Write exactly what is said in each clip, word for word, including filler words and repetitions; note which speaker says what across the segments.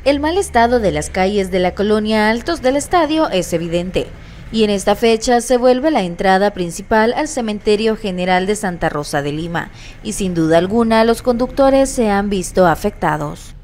Speaker 1: El mal estado de las calles de la colonia Altos del Estadio es evidente, y en esta fecha se vuelve la entrada principal al Cementerio General de Santa Rosa de Lima, y sin duda alguna los conductores se han visto afectados.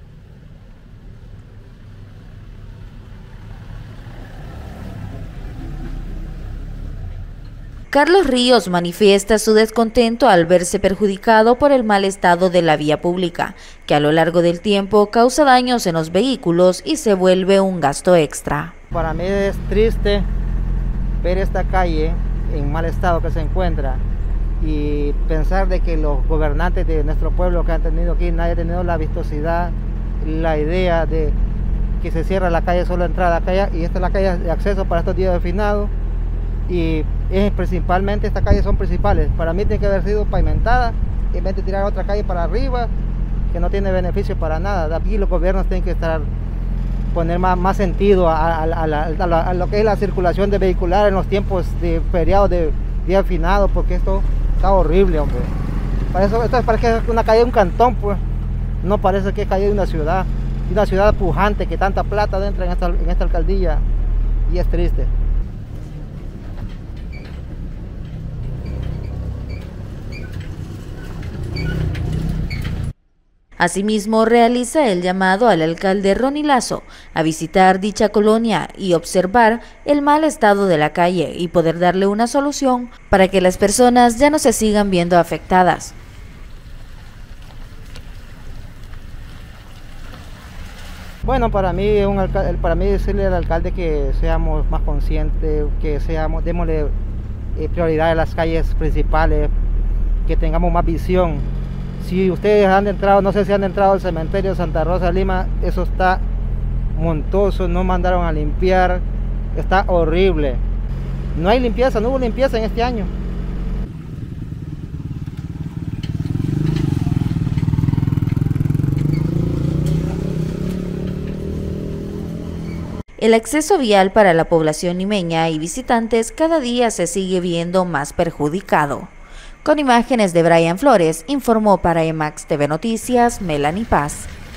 Speaker 1: Carlos Ríos manifiesta su descontento al verse perjudicado por el mal estado de la vía pública, que a lo largo del tiempo causa daños en los vehículos y se vuelve un gasto extra.
Speaker 2: Para mí es triste ver esta calle en mal estado que se encuentra y pensar de que los gobernantes de nuestro pueblo que han tenido aquí, nadie ha tenido la vistosidad, la idea de que se cierra la calle solo entrada a la calle, y esta es la calle de acceso para estos días de finado. Y es principalmente estas calles son principales. Para mí tiene que haber sido pavimentada en vez de tirar otra calle para arriba que no tiene beneficio para nada. Aquí los gobiernos tienen que estar poner más, más sentido a, a, a, la, a, la, a lo que es la circulación de vehicular en los tiempos de feriados de día finado, porque esto está horrible, hombre. Para eso, esto parece una calle de un cantón, pues no parece que es calle de una ciudad, una ciudad pujante que tanta plata entra en esta, en esta alcaldía, y es triste.
Speaker 1: Asimismo, realiza el llamado al alcalde Ronnie Lazo a visitar dicha colonia y observar el mal estado de la calle y poder darle una solución para que las personas ya no se sigan viendo afectadas.
Speaker 2: Bueno, para mí, un alcalde, para mí decirle al alcalde que seamos más conscientes, que seamos, démosle eh, prioridad a las calles principales, que tengamos más visión. Si ustedes han entrado, no sé si han entrado al cementerio de Santa Rosa de Lima, eso está montoso, no mandaron a limpiar, está horrible. No hay limpieza, no hubo limpieza en este año.
Speaker 1: El acceso vial para la población limeña y visitantes cada día se sigue viendo más perjudicado. Con imágenes de Brian Flores, informó para Emax T V Noticias, Melanie Paz.